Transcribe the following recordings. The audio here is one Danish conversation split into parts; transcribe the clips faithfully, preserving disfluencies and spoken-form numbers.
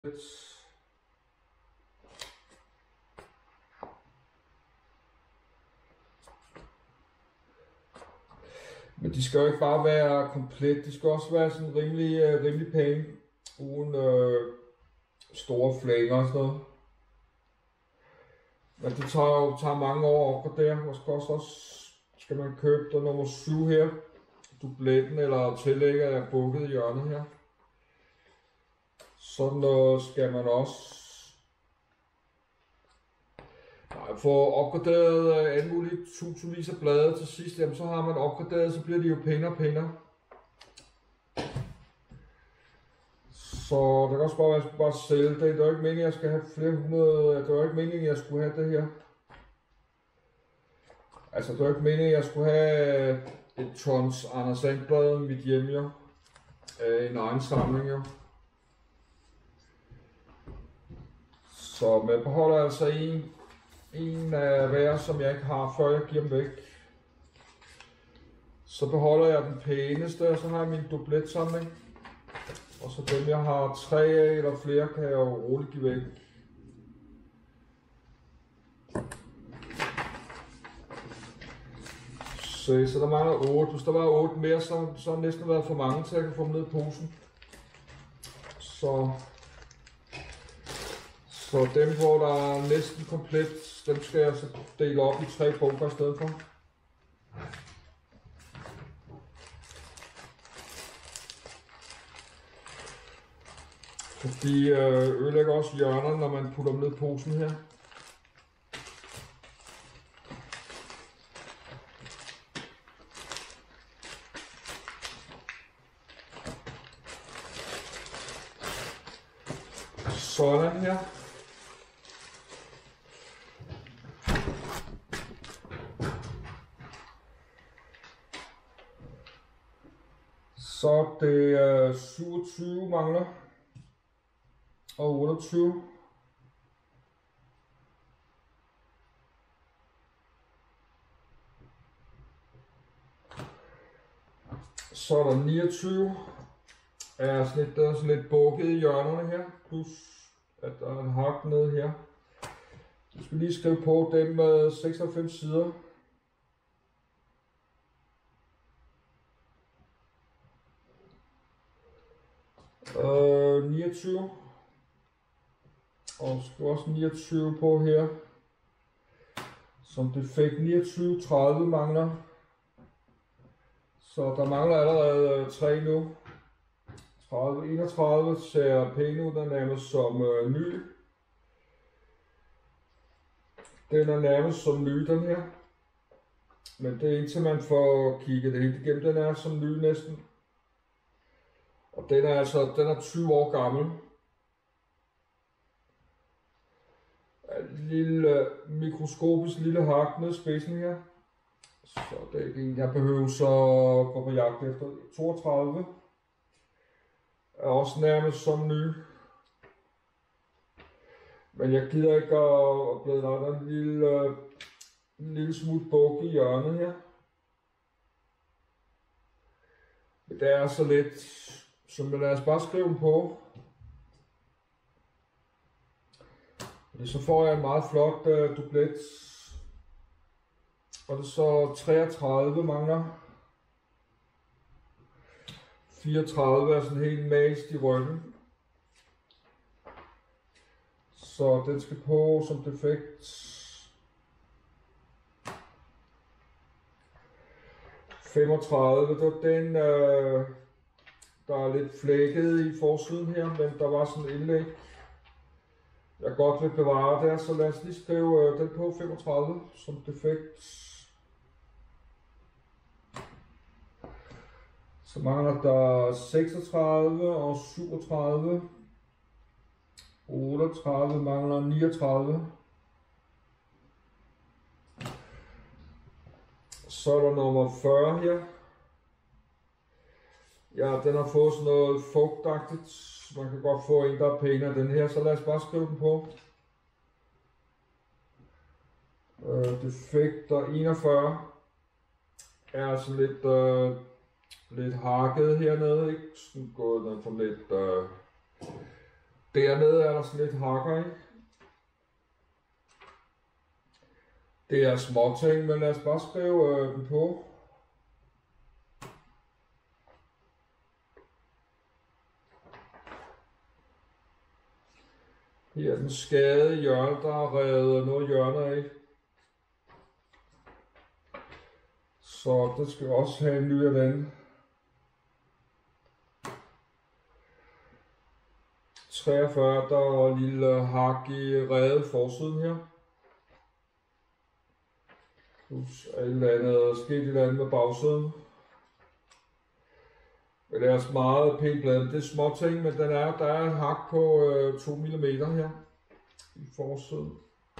Men de skal jo ikke bare være komplet, de skal også være sådan rimelig, uh, rimelig pæne, uden uh, store flænger og sådan noget. Men det tager jo tager mange år at opgradere, og skal også, også skal man købe der nummer syv her, dubletten eller tillægger er bukket i hjørnet her. Sådan noget skal man også. Nej, for opgraderet alt muligt tusindvis af blade til sidst, jamen så har man opgraderet, så bliver de jo pænere og pænere. Så det kan også bare være, at jeg skal bare sælge det. Det er jo ikke meningen, at jeg skal have flere hundrede. Det er jo ikke meningen, at jeg skulle have det her. Altså, det er jo ikke meningen, at jeg skulle have et tons Anders And-blad i mit hjem, jo. En egen samling, jo. Så man beholder altså en, en af hver, som jeg ikke har, før jeg giver dem væk. Så beholder jeg den pæneste, og så har jeg min dubletsamling. Og så dem, jeg har tre af eller flere, kan jeg jo roligt give væk. Så, så der mangler otte. Hvis der var otte mere, så, så har det næsten været for mange til, at jeg kan få dem ned i posen. Så, så dem, hvor der er næsten komplet, dem skal jeg så dele op i tre bunker i stedet for. Fordi øh, ødelægger også hjørnerne, når man putter dem ned i posen her. Sådan her. Så det er syvogtyve mangler. Og otteogtyve. Så er der niogtyve. Er sådan lidt, der er sådan lidt bukket i hjørnerne her. Plus at der er en hak nede her. Jeg skal lige skrive på dem med seksoghalvfems sider. Øh, niogtyve. Og skal også niogtyve på her. Som defekt niogtyve, tredive mangler. Så der mangler allerede tre nu. tredive, enogtredive ser pæn ud, den er nærmest som øh, ny. Den er nærmest som ny, den her. Men det er indtil man får kigget det helt igennem, den er som ny næsten. Og den er altså, den er tyve år gammel. En lille mikroskopisk lille hak ned i spidsen her. Så det er ikke en, jeg behøver så gå på jagt efter. toogtredive er også nærmest som ny. Men jeg gider ikke at blive der en lille, en lille smule buk i hjørnet her. Men det er så lidt, så lad os bare skrive dem på. Så får jeg en meget flot uh, dublet. Og det er så treogtredive mangler. fireogtredive er sådan helt mast i ryggen. Så den skal på som defekt. femogtredive, det var den, øh, der er lidt flækket i forsiden her, men der var sådan en indlæg, jeg godt vil bevare der, så lad os lige skrive øh, den på femogtredive som defekt. Så mangler der seksogtredive og syvogtredive. otteogtredive mangler niogtredive. Så er der nummer fyrre her. Ja, den har fået sådan noget fugtagtigt. Man kan godt få en, der er pænere den her, så lad os bare skrive den på. Øh, defekter enogfyrre er sådan lidt, øh, lidt hakket hernede, ikke? Sådan gået den for lidt, øh, Dernede er der sådan lidt hakker, ikke? Det er småting, men lad os bare skrive øh, dem på. Her er den skade i hjørnet, der er revet noget hjørner af. Så det skal også have en ny af den. treogfyrre, der var en lille hak i revet forsiden her. Plus et eller andet, sket et eller andet med bagsiden. Men det er altså meget pænt blad. Det er små ting, men den er, der er en hak på øh, to millimeter her i forsiden.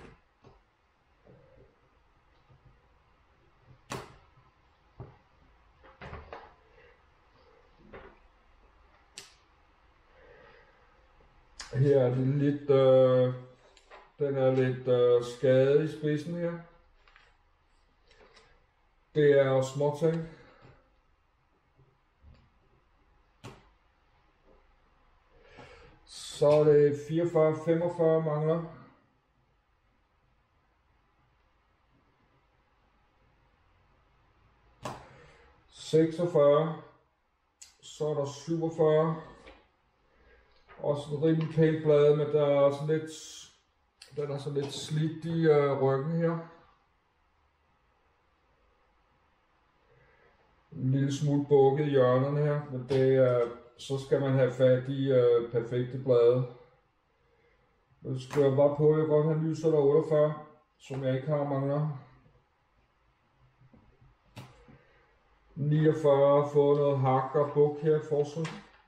Her er det lidt, øh, den er lidt øh, skadet i spidsen her. Det er også småting. Så er det fireogfyrre femogfyrre mangler. seksogfyrre. Så er der syvogfyrre. Også en rimelig pænt blad, men der er sådan lidt, den er så lidt slidt i øh, ryggen her. En lille smule bukket i hjørnerne her, men det er, så skal man have fat i øh, perfekte blade. Nu skal jeg bare på, at jeg godt have lys eller otteogfyrre, som jeg ikke har mangler. niogfyrre, få noget hak og buk her i forsiden.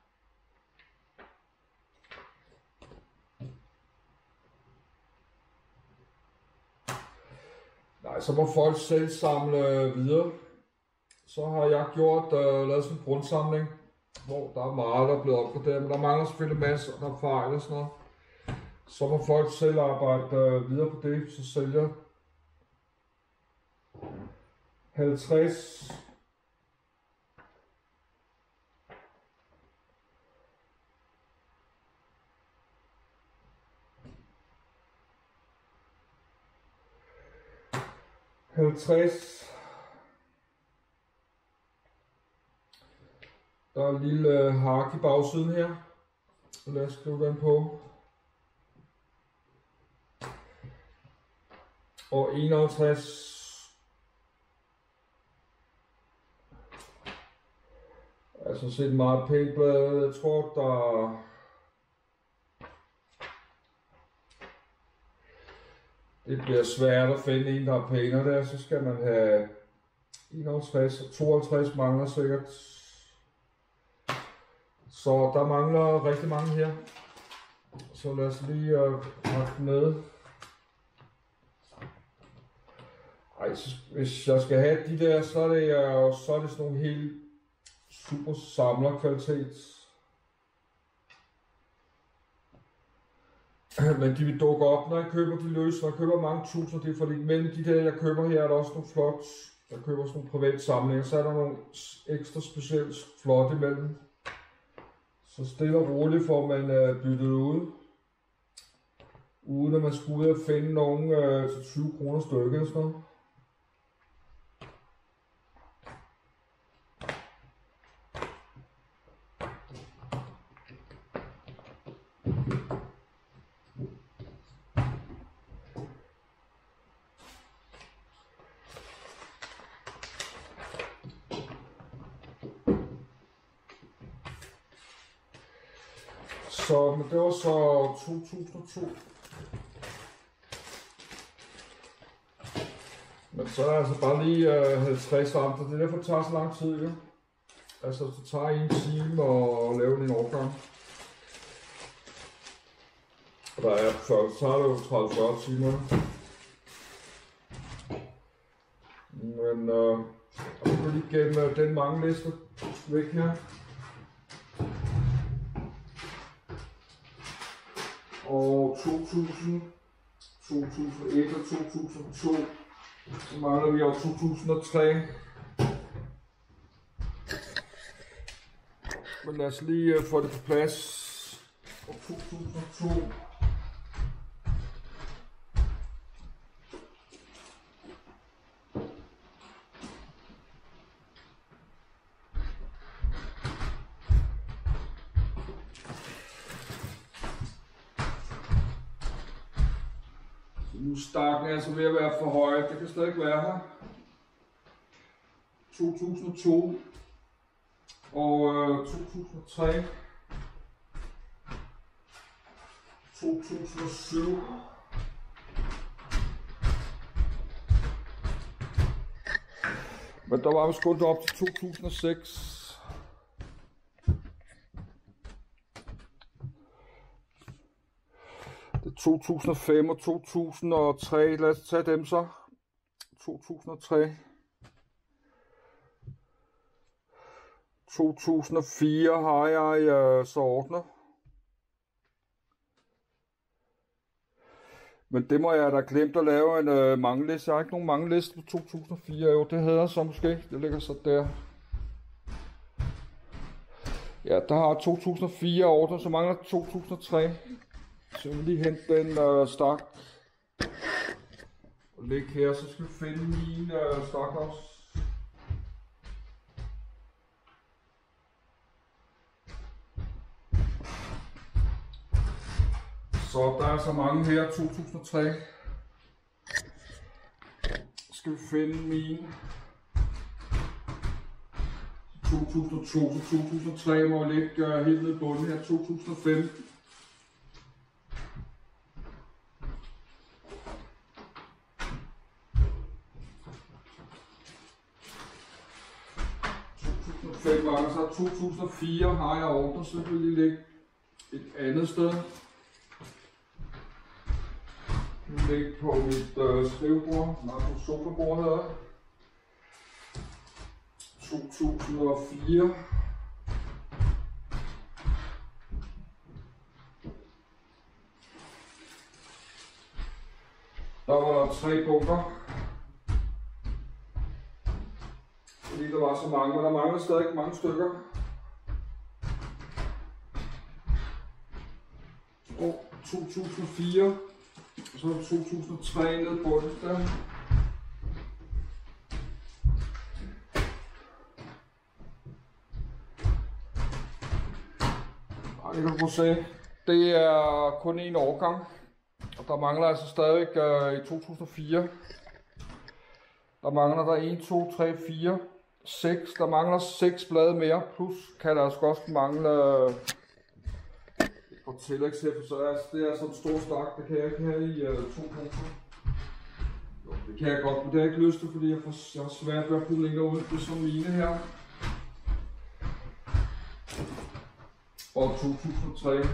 Nej, så må folk selv samle videre. Så har jeg gjort, uh, lavet sådan en grundsamling, hvor der er meget, der er blevet opgraderet, men der mangler selvfølgelig masser, der er fejl og sådan noget. Så må folk selv arbejde uh, videre på det, så sælger halvtreds. halvtreds. Der er en lille hak i bagsiden her. Lad os skrive den på. Og enoghalvtreds. Altså set meget pænt blad. Jeg tror der det bliver svært at finde en, der er pænere der. Så skal man have enoghalvtreds og tooghalvtreds mangler sikkert. Så der mangler rigtig mange her. Så lad os lige uh, pakke den med. Ej, så, hvis jeg skal have de der, så er det, uh, så er det sådan nogle helt super samlerkvalitet. Men de vil dukke op, når jeg køber de løs. Når jeg køber mange tusind, det er fordi mellem de der, jeg køber her, er der også nogle flot. Jeg køber sådan nogle private samlinger, så er der nogle ekstra specielt flotte imellem. Så stille og roligt får man øh, byttet ud, uden at man skulle ud og finde nogen øh, til tyve kroner stykket eller sådan noget. Så men det var så to tusind og to. Men så er der altså bare lige øh, halvtreds andre. Det er derfor, det tager så lang tid. Ja? Altså det tager en time at lave en årgang. Og der er før, så tager det jo tredive til fyrre timer. Men øh, jeg skal lige gennem den mange liste væk her. Og to tusind, to tusind og et og to tusind og to, så mangler vi også to tusind og tre. Men lad os lige få det på plads. og to tusind og to. Nu er stakken altså ved at være for højt, det kan stadig ikke være her. to tusind og to og øh, to tusind og tre, to tusind og syv, men der var vi skudt op til to tusind og seks. Det er to tusind og fem og to tusind og tre. Lad os tage dem så. to tusind og tre. to tusind og fire har jeg øh, så ordnet. Men det må jeg da glemt at lave en øh, mangeliste. Jeg har ikke nogen mangeliste på to tusind og fire. Jo, det havde jeg så måske. Det ligger så der. Ja, der har to tusind og fire ordnet, så mangler to tusind og tre. Så jeg vil lige hente den øh, stak og lægge her, så skal vi finde min øh, stak også. Så der er så mange her, to tusind og tre. Så skal vi finde min to tusind og to, så to tusind og tre må jeg lægge øh, helt ned i bunden her, to tusind og fem. fem gange, så to tusind og fire har jeg ordnet, så vil jeg lige lægge et andet sted. Jeg vil lægge på mit øh, skrivebord, nej på sofabord hedder to tusind og fire. Der var der tre bunker. Fordi der var så mange, men der mangler stadig mange stykker. Og to tusind og fire, og så er det to tusind og tre nede på det der. Ej, det kan du prøve at se. Det er kun en årgang, og der mangler altså stadig uh, i to tusind og fire. Der mangler der en, to, tre, fire, seks. Der mangler seks blade mere, plus kan der altså også mangle og tillægshæfte, så er det er sådan en stor stak, det kan jeg ikke have i uh, to punkter. Jo, det kan jeg godt, men det har jeg ikke lyst til, fordi jeg, får, jeg har svært ved at putte længere ud. Det er som mine her. Og to tusind og tre.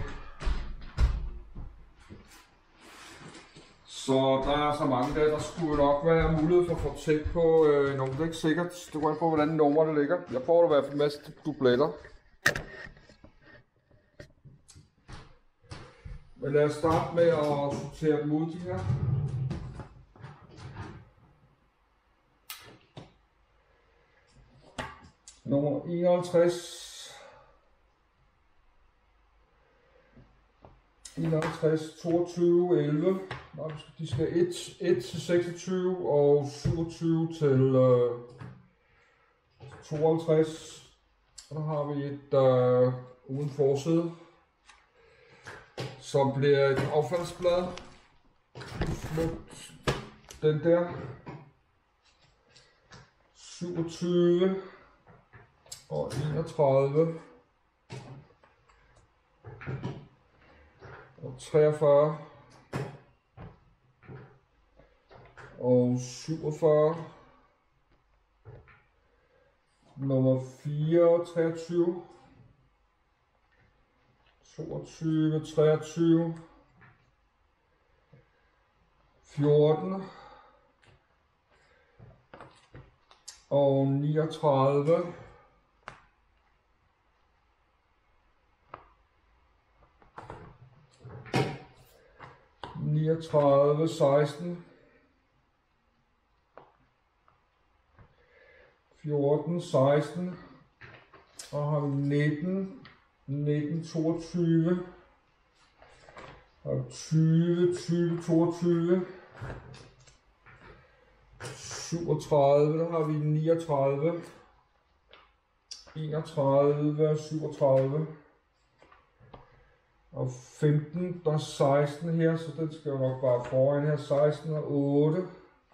Så der er så mange der, der skulle nok være mulighed for at få tjek på øh, nummer. Det er ikke sikkert. Det går an på, hvordan nummer det ligger. Jeg får i hvert fald en masse dubletter. Men lad os starte med at sortere dem ud, de her. Nummer enoghalvtreds. enoghalvtreds, toogtyve, elleve. Nå, de skal et til seksogtyve og syvogtyve til øh, tooghalvtreds. Og der har vi et øh, uden forside, som bliver et affaldsblad. Flyt den der. syvogtyve og enogtredive. Og treogfyrre og syvogfyrre, nummer fire, treogtyve, toogtyve, treogtyve, fjorten og niogtredive. niogtredive, seksten, fjorten, seksten, og har vi nitten, nitten, toogtyve, Og tyve, tyve, toogtyve. syvogtredive, der har vi niogtredive. enogtredive, syvogtredive. Og femten, der er seksten her, så den skal jo nok bare foran her. seksten og otte.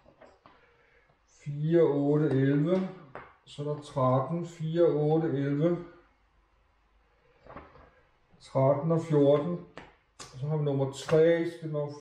fire, otte, elleve. Så er der tretten, fire, otte, elleve. tretten og fjorten. Så har vi nummer tre, skal nok